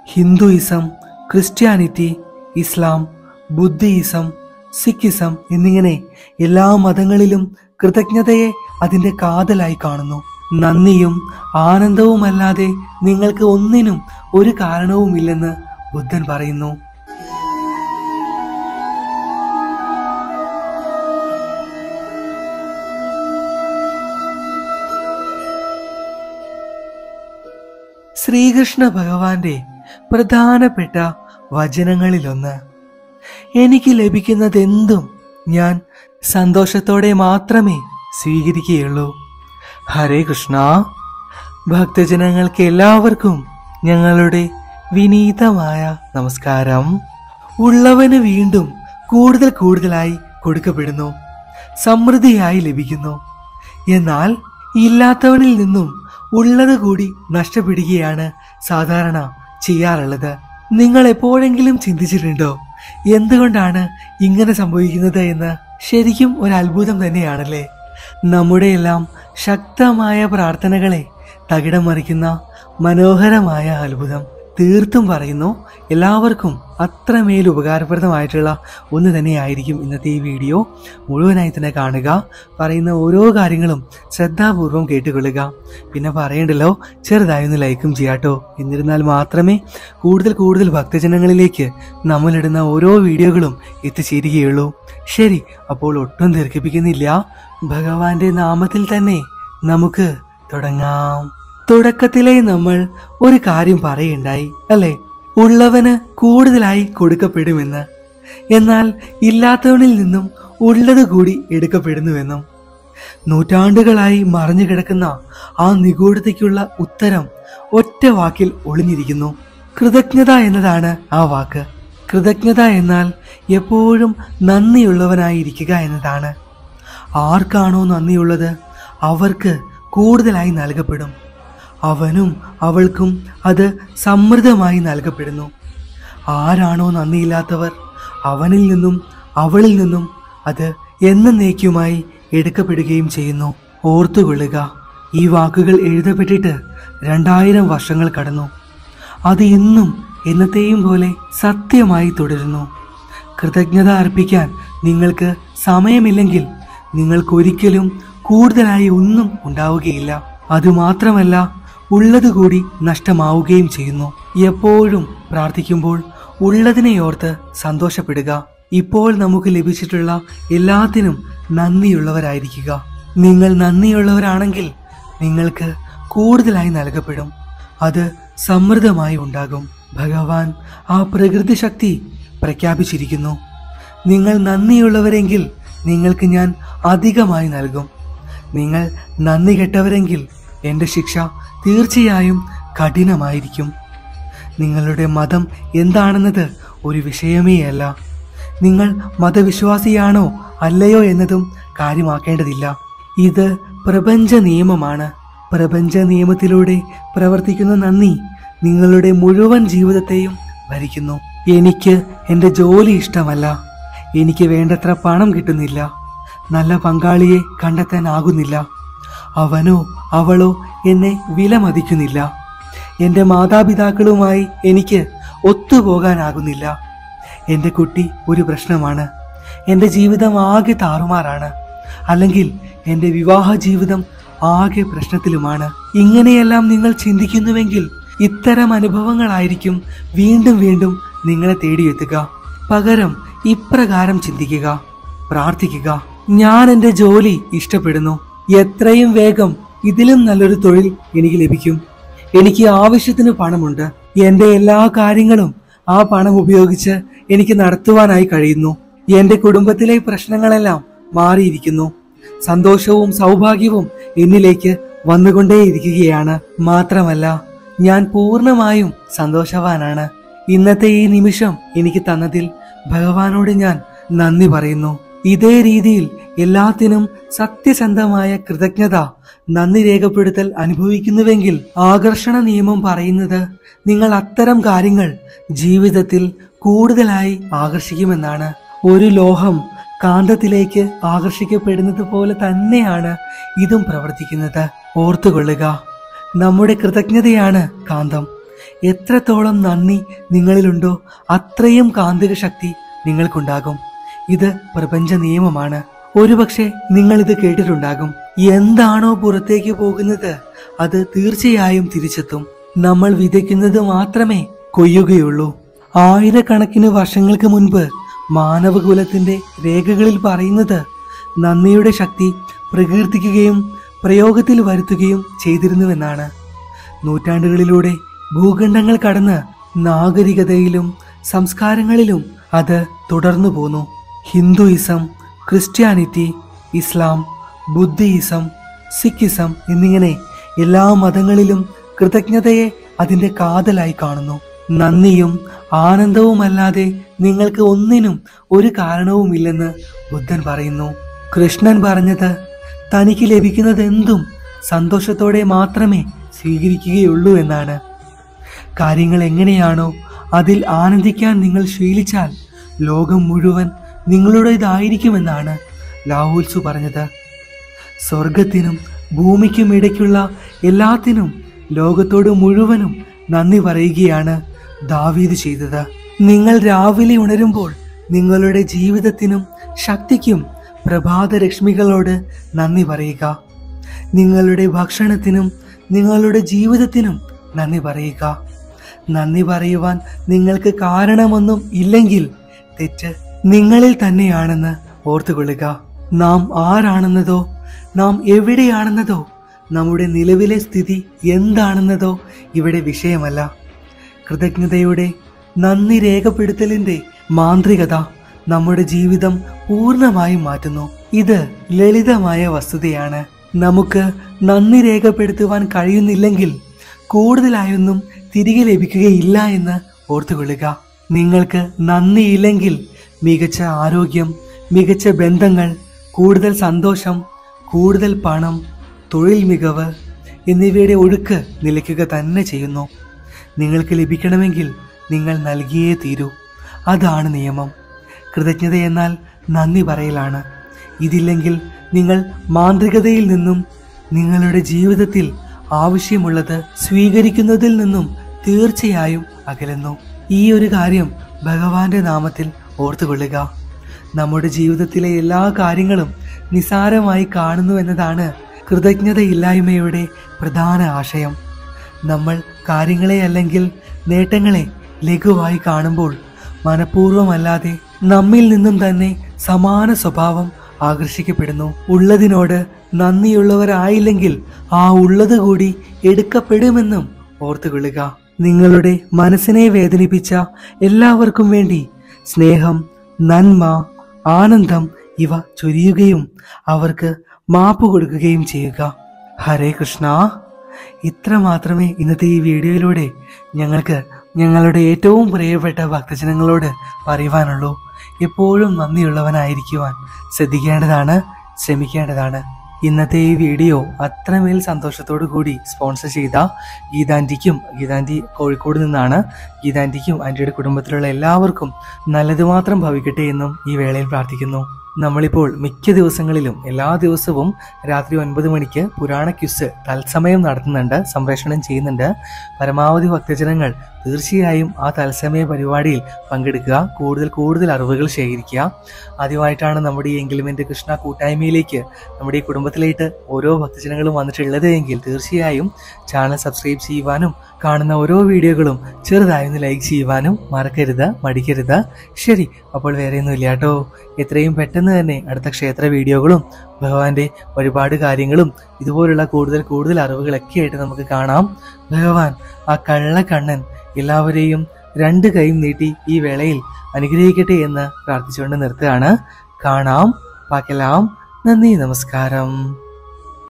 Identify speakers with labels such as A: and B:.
A: Hinduism, Christianity, ഇസ്ലാം, Buddhism, Sikhism എന്നിങ്ങനെ എല്ലാ മതങ്ങളിലും കൃതജ്ഞതയെ അതിന്റെ കാതലായി കാണുന്നു. നന്ദിയും ആനന്ദവുമല്ലാതെ നിങ്ങൾക്ക് ഒന്നിനും ഒരു കാരണവുമില്ലെന്ന് ബുദ്ധൻ പറയുന്നു. ശ്രീകൃഷ്ണ ഭഗവാന്റെ പ്രധാനപ്പെട്ട വചനങ്ങളിലൊന്ന്, എനിക്ക് ലഭിക്കുന്നതെന്തും ഞാൻ സന്തോഷത്തോടെ മാത്രമേ സ്വീകരിക്കുകയുള്ളൂ. ഹരേ കൃഷ്ണ. ഭക്തജനങ്ങൾക്ക് എല്ലാവർക്കും ഞങ്ങളുടെ വിനീതമായ നമസ്കാരം. ഉള്ളവന് വീണ്ടും കൂടുതൽ കൂടുതലായി കൊടുക്കപ്പെടുന്നു, സമൃദ്ധിയായി ലഭിക്കുന്നു. എന്നാൽ ഇല്ലാത്തവനിൽ നിന്നും ഉള്ളത് കൂടി നഷ്ടപ്പെടുകയാണ് സാധാരണ ചെയ്യാറുള്ളത്. നിങ്ങൾ എപ്പോഴെങ്കിലും ചിന്തിച്ചിട്ടുണ്ടോ എന്തുകൊണ്ടാണ് ഇങ്ങനെ സംഭവിക്കുന്നത് എന്ന്? ശരിക്കും ഒരു അത്ഭുതം തന്നെയാണല്ലേ. നമ്മുടെ എല്ലാം ശക്തമായ പ്രാർത്ഥനകളെ തകിടം മറിക്കുന്ന മനോഹരമായ അത്ഭുതം. തീർത്തും പറയുന്നു, എല്ലാവർക്കും അത്രമേൽ ഉപകാരപ്രദമായിട്ടുള്ള ഒന്ന് തന്നെയായിരിക്കും ഇന്നത്തെ ഈ വീഡിയോ. മുഴുവനായി തന്നെ കാണുക. പറയുന്ന ഓരോ കാര്യങ്ങളും ശ്രദ്ധാപൂർവം കേട്ടുകൊള്ളുക. പിന്നെ പറയണ്ടല്ലോ, ചെറുതായൊന്ന് ലൈക്കും ചെയ്യാട്ടോ. എന്നിരുന്നാൽ മാത്രമേ കൂടുതൽ ഭക്തജനങ്ങളിലേക്ക് നമ്മളിടുന്ന ഓരോ വീഡിയോകളും എത്തിച്ചേരുകയുള്ളൂ. ശരി, അപ്പോൾ ഒട്ടും ദീർഘിപ്പിക്കുന്നില്ല, ഭഗവാന്റെ നാമത്തിൽ തന്നെ നമുക്ക് തുടങ്ങാം. തുടക്കത്തിലെ നമ്മൾ ഒരു കാര്യം പറയുണ്ടായി അല്ലെ, ഉള്ളവന് കൂടുതലായി കൊടുക്കപ്പെടുമെന്ന്. എന്നാൽ ഇല്ലാത്തവനിൽ നിന്നും ഉള്ളത് കൂടി എടുക്കപ്പെടുന്നുവെന്നും. നൂറ്റാണ്ടുകളായി മറഞ്ഞു കിടക്കുന്ന ആ നിഗൂഢതയ്ക്കുള്ള ഉത്തരം ഒറ്റ വാക്കിൽ ഒളിഞ്ഞിരിക്കുന്നു. കൃതജ്ഞത എന്നതാണ് ആ വാക്ക്. കൃതജ്ഞത എന്നാൽ എപ്പോഴും നന്ദിയുള്ളവനായിരിക്കുക എന്നതാണ്. ആർക്കാണോ നന്ദിയുള്ളത് അവർക്ക് കൂടുതലായി നൽകപ്പെടും. അവനും അവൾക്കും അത് സമൃദ്ധമായി നൽകപ്പെടുന്നു. ആരാണോ നന്ദിയില്ലാത്തവർ അവനിൽ നിന്നും അവളിൽ നിന്നും അത് എന്നേക്കുമായി എടുക്കപ്പെടുകയും ചെയ്യുന്നു. ഓർത്തുകൊള്ളുക, ഈ വാക്കുകൾ എഴുതപ്പെട്ടിട്ട് 2000 വർഷങ്ങൾ കടന്നു. അത് ഇന്നും എന്നത്തെയും പോലെ സത്യമായി തുടരുന്നു. കൃതജ്ഞത അർപ്പിക്കാൻ നിങ്ങൾക്ക് സമയമില്ലെങ്കിൽ നിങ്ങൾക്കൊരിക്കലും കൂടുതലായി ഒന്നും ഉണ്ടാവുകയില്ല. അതുമാത്രമല്ല, ഉള്ളത് കൂടി നഷ്ടമാവുകയും ചെയ്യുന്നു. എപ്പോഴും പ്രാർത്ഥിക്കുമ്പോൾ ഉള്ളതിനെ ഓർത്ത് സന്തോഷപ്പെടുക. ഇപ്പോൾ നമുക്ക് ലഭിച്ചിട്ടുള്ള എല്ലാത്തിനും നന്ദിയുള്ളവരായിരിക്കുക. നിങ്ങൾ നന്ദിയുള്ളവരാണെങ്കിൽ നിങ്ങൾക്ക് കൂടുതലായി നൽകപ്പെടും. അത് സമൃദ്ധമായി ഉണ്ടാകും. ഭഗവാൻ ആ പ്രകൃതി ശക്തി പ്രഖ്യാപിച്ചിരിക്കുന്നു. നിങ്ങൾ നന്ദിയുള്ളവരെങ്കിൽ നിങ്ങൾക്ക് ഞാൻ അധികമായി നൽകും. നിങ്ങൾ നന്ദി കെട്ടവരെങ്കിൽ എൻ്റെ ശിക്ഷ തീർച്ചയായും കഠിനമായിരിക്കും. നിങ്ങളുടെ മതം എന്താണെന്നത് ഒരു വിഷയമേ അല്ല. നിങ്ങൾ മതവിശ്വാസിയാണോ അല്ലയോ എന്നതും കാര്യമാക്കേണ്ടതില്ല. ഇത് പ്രപഞ്ച നിയമമാണ്. പ്രപഞ്ച നിയമത്തിലൂടെ പ്രവർത്തിക്കുന്ന നന്ദി നിങ്ങളുടെ മുഴുവൻ ജീവിതത്തെയും ഭരിക്കുന്നു. എനിക്ക് എൻ്റെ ജോലി ഇഷ്ടമല്ല, എനിക്ക് വേണ്ടത്ര പണം കിട്ടുന്നില്ല, നല്ല പങ്കാളിയെ കണ്ടെത്താനാകുന്നില്ല, അവനോ അവളോ എന്നെ വിലമതിക്കുന്നില്ല, എൻ്റെ മാതാപിതാക്കളുമായി എനിക്ക് ഒത്തുപോകാനാകുന്നില്ല, എൻ്റെ കുട്ടി ഒരു പ്രശ്നമാണ്, എൻ്റെ ജീവിതം ആകെ താറുമാറാണ്, അല്ലെങ്കിൽ എൻ്റെ വിവാഹ ജീവിതം ആകെ പ്രശ്നത്തിലുമാണ്. ഇങ്ങനെയെല്ലാം നിങ്ങൾ ചിന്തിക്കുന്നുവെങ്കിൽ ഇത്തരം അനുഭവങ്ങളായിരിക്കും വീണ്ടും വീണ്ടും നിങ്ങളെ തേടിയെത്തുക. പകരം ഇപ്രകാരം ചിന്തിക്കുക, പ്രാർത്ഥിക്കുക, ഞാൻ എൻ്റെ ജോലി ഇഷ്ടപ്പെടുന്നു, എത്രയും വേഗം ഇതിലും നല്ലൊരു തൊഴിൽ എനിക്ക് ലഭിക്കും, എനിക്ക് ആവശ്യത്തിന് പണമുണ്ട്, എൻ്റെ എല്ലാ കാര്യങ്ങളും ആ പണം ഉപയോഗിച്ച് എനിക്ക് നടത്തുവാനായി കഴിയുന്നു, എൻ്റെ കുടുംബത്തിലെ പ്രശ്നങ്ങളെല്ലാം മാറിയിരിക്കുന്നു, സന്തോഷവും സൗഭാഗ്യവും എന്നിലേക്ക് വന്നുകൊണ്ടേയിരിക്കുകയാണ്. മാത്രമല്ല ഞാൻ പൂർണ്ണമായും സന്തോഷവാനാണ്. ഇന്നത്തെ ഈ നിമിഷം എനിക്ക് തന്നതിൽ ഭഗവാനോട് ഞാൻ നന്ദി പറയുന്നു. ഇതേ രീതിയിൽ എല്ലാത്തിനും സത്യസന്ധമായ കൃതജ്ഞത, നന്ദി രേഖപ്പെടുത്തൽ അനുഭവിക്കുന്നുവെങ്കിൽ ആകർഷണ നിയമം പറയുന്നത് നിങ്ങൾ അത്തരം കാര്യങ്ങൾ ജീവിതത്തിൽ കൂടുതലായി ആകർഷിക്കുമെന്നാണ്. ഒരു ലോഹം കാന്തത്തിലേക്ക് ആകർഷിക്കപ്പെടുന്നത് പോലെ തന്നെയാണ് ഇതും പ്രവർത്തിക്കുന്നത്. ഓർത്തുകൊള്ളുക, നമ്മുടെ കൃതജ്ഞതയാണ് കാന്തം. എത്രത്തോളം നന്ദി നിങ്ങളിലുണ്ടോ അത്രയും കാന്തിക ശക്തി നിങ്ങൾക്കുണ്ടാകും. ഇത് പ്രപഞ്ച നിയമമാണ്. ഒരുപക്ഷെ നിങ്ങൾ ഇത് കേട്ടിട്ടുണ്ടാകും. എന്താണോ പുറത്തേക്ക് പോകുന്നത് അത് തീർച്ചയായും തിരിച്ചെത്തും. നമ്മൾ വിതയ്ക്കുന്നത് മാത്രമേ കൊയ്യുകയുള്ളൂ. ആയിരക്കണക്കിന് വർഷങ്ങൾക്ക് മുൻപ് മാനവകുലത്തിന്റെ രേഖകളിൽ പറയുന്നത് നന്ദിയുടെ ശക്തി പ്രകീർത്തിക്കുകയും പ്രയോഗത്തിൽ വരുത്തുകയും ചെയ്തിരുന്നുവെന്നാണ്. നൂറ്റാണ്ടുകളിലൂടെ ഭൂഖണ്ഡങ്ങൾ കടന്ന് നാഗരികതയിലും സംസ്കാരങ്ങളിലും അത് തുടർന്നു പോന്നു. ഹിന്ദുയിസം, ക്രിസ്ത്യാനിറ്റി, ഇസ്ലാം, ബുദ്ധിയിസം, സിഖിസം എന്നിങ്ങനെ എല്ലാ മതങ്ങളിലും കൃതജ്ഞതയെ അതിന്റെ കാതലായി കാണുന്നു. നന്ദിയും ആനന്ദവുമല്ലാതെ നിങ്ങൾക്ക് ഒന്നിനും ഒരു കാരണവുമില്ലെന്ന് ബുദ്ധൻ പറയുന്നു. കൃഷ്ണൻ പറഞ്ഞത് തനിക്ക് ലഭിക്കുന്നതെന്തും സന്തോഷത്തോടെ മാത്രമേ സ്വീകരിക്കുകയുള്ളൂ എന്നാണ്. കാര്യങ്ങൾ എങ്ങനെയാണോ അതിൽ ആനന്ദിക്കാൻ നിങ്ങൾ ശീലിച്ചാൽ ലോകം മുഴുവൻ നിങ്ങളുടേതായിരിക്കുമെന്നാണ് ലാഹുൽസു പറഞ്ഞത്. സ്വർഗത്തിനും ഭൂമിക്കും ഇടയ്ക്കുള്ള എല്ലാത്തിനും ലോകത്തോട് മുഴുവനും നന്ദി പറയുകയാണ് ദാവീദ് ചെയ്തത്. നിങ്ങൾ രാവിലെ ഉണരുമ്പോൾ നിങ്ങളുടെ ജീവിതത്തിനും ശക്തിക്കും പ്രഭാത രശ്മികളോട് നന്ദി പറയുക. നിങ്ങളുടെ ഭക്ഷണത്തിനും നിങ്ങളുടെ ജീവിതത്തിനും നന്ദി പറയുക. നന്ദി പറയുവാൻ നിങ്ങൾക്ക് കാരണമൊന്നും ഇല്ലെങ്കിൽ തെറ്റ് നിങ്ങളിൽ തന്നെയാണെന്ന് ഓർത്തുകൊള്ളുക. നാം ആരാണെന്നതോ നാം എവിടെയാണെന്നതോ നമ്മുടെ നിലവിലെ സ്ഥിതി എന്താണെന്നതോ ഇവിടെ വിഷയമല്ല. കൃതജ്ഞതയുടെ നന്ദി രേഖപ്പെടുത്തലിന്റെ മാന്ത്രികത നമ്മുടെ ജീവിതം പൂർണ്ണമായും മാറ്റുന്നു. ഇത് ലളിതമായ വസ്തുതയാണ്. നമുക്ക് നന്ദി രേഖപ്പെടുത്തുവാൻ കഴിയുന്നില്ലെങ്കിൽ കൂടുതലായൊന്നും തിരികെ ലഭിക്കുകയില്ല എന്ന് ഓർത്തുകൊള്ളുക. നിങ്ങൾക്ക് നന്ദിയില്ലെങ്കിൽ മികച്ച ആരോഗ്യം, മികച്ച ബന്ധങ്ങൾ, കൂടുതൽ സന്തോഷം, കൂടുതൽ പണം, തൊഴിൽ മികവ് എന്നിവയുടെ ഒഴുക്ക് നിലയ്ക്കുക തന്നെ ചെയ്യുന്നു. നിങ്ങൾക്ക് ലഭിക്കണമെങ്കിൽ നിങ്ങൾ നൽകിയേ തീരൂ. അതാണ് നിയമം. കൃതജ്ഞത എന്നാൽ നന്ദി പറയലാണ്. ഇതില്ലെങ്കിൽ നിങ്ങൾ മാന്ത്രികതയിൽ നിന്നും നിങ്ങളുടെ ജീവിതത്തിൽ ആവശ്യമുള്ളത് സ്വീകരിക്കുന്നതിൽ നിന്നും തീർച്ചയായും അകലുന്നു. ഈ ഒരു കാര്യം ഭഗവാന്റെ നാമത്തിൽ ഓർത്തുകൊള്ളുക. നമ്മുടെ ജീവിതത്തിലെ എല്ലാ കാര്യങ്ങളും നിസാരമായി കാണുന്നു എന്നതാണ് കൃതജ്ഞതയില്ലായ്മയുടെ പ്രധാന ആശയം. നമ്മൾ കാര്യങ്ങളെ അല്ലെങ്കിൽ നേട്ടങ്ങളെ ലഘുവായി കാണുമ്പോൾ മനഃപൂർവ്വമല്ലാതെ നമ്മിൽ നിന്നും തന്നെ സമാന സ്വഭാവം ആകർഷിക്കപ്പെടുന്നു. ഉള്ളതിനോട് നന്ദിയുള്ളവരായില്ലെങ്കിൽ ആ ഉള്ളത് കൂടി എടുക്കപ്പെടുമെന്നും ഓർത്തുകൊള്ളുക. നിങ്ങളുടെ മനസ്സിനെ വേദനിപ്പിച്ച എല്ലാവർക്കും വേണ്ടി സ്നേഹം, നന്മ, ആനന്ദം ഇവ ചൊരിയുകയും അവർക്ക് മാപ്പ് കൊടുക്കുകയും ചെയ്യുക. ഹരേ കൃഷ്ണ. ഇത്ര മാത്രമേ ഇന്നത്തെ ഈ വീഡിയോയിലൂടെ ഞങ്ങൾക്ക് ഞങ്ങളുടെ ഏറ്റവും പ്രിയപ്പെട്ട ഭക്തജനങ്ങളോട് പറയുവാനുള്ളൂ. എപ്പോഴും നന്ദിയുള്ളവനായിരിക്കുവാൻ ശ്രദ്ധിക്കേണ്ടതാണ്, ശ്രമിക്കേണ്ടതാണ്. ഇന്നത്തെ ഈ വീഡിയോ അത്രമേൽ സന്തോഷത്തോടു കൂടി സ്പോൺസർ ചെയ്ത ഗീതാൻറ്റിക്കും, ഗീതാൻറ്റി കോഴിക്കോട് നിന്നാണ്, ഗീതാൻറ്റിക്കും ആൻറ്റിയുടെ കുടുംബത്തിലുള്ള എല്ലാവർക്കും നല്ലത് മാത്രം ഭവിക്കട്ടെ എന്നും ഈ വേളയിൽ പ്രാർത്ഥിക്കുന്നു. നമ്മളിപ്പോൾ മിക്ക ദിവസങ്ങളിലും എല്ലാ ദിവസവും രാത്രി 9 മണിക്ക് പുരാണ ക്വിസ് തത്സമയം നടത്തുന്നുണ്ട്, സംപ്രേഷണം ചെയ്യുന്നുണ്ട്. പരമാവധി ഭക്തജനങ്ങൾ തീർച്ചയായും ആ തത്സമയ പരിപാടിയിൽ പങ്കെടുക്കുക, കൂടുതൽ അറിവുകൾ ശേഖരിക്കുക. ആദ്യമായിട്ടാണ് നമ്മുടെ ഈ എങ്കിലുമെൻ്റെ കൃഷ്ണ കൂട്ടായ്മയിലേക്ക് നമ്മുടെ ഈ കുടുംബത്തിലേക്ക് ഓരോ ഭക്തജനങ്ങളും വന്നിട്ടുള്ളത് എങ്കിൽ തീർച്ചയായും ചാനൽ സബ്സ്ക്രൈബ് ചെയ്യുവാനും കാണുന്ന ഓരോ വീഡിയോകളും ചെറുതായൊന്ന് ലൈക്ക് ചെയ്യുവാനും മറക്കരുത്, മടിക്കരുത്. ശരി, അപ്പോൾ വേറെയൊന്നുമില്ല കേട്ടോ. എത്രയും പെട്ടെന്ന് തന്നെ അടുത്ത ക്ഷേത്ര വീഡിയോകളും ഭഗവാന്റെ ഒരുപാട് കാര്യങ്ങളും ഇതുപോലുള്ള കൂടുതൽ അറിവുകളൊക്കെ ആയിട്ട് നമുക്ക് കാണാം. ഭഗവാൻ ആ കള്ളക്കണ്ണൻ എല്ലാവരെയും 2 കൈയും നീട്ടി ഈ വേളയിൽ അനുഗ്രഹിക്കട്ടെ എന്ന് പ്രാർത്ഥിച്ചുകൊണ്ട് നിർത്തുകയാണ്. കാണാം, പാക്കലാം. നന്ദി, നമസ്കാരം.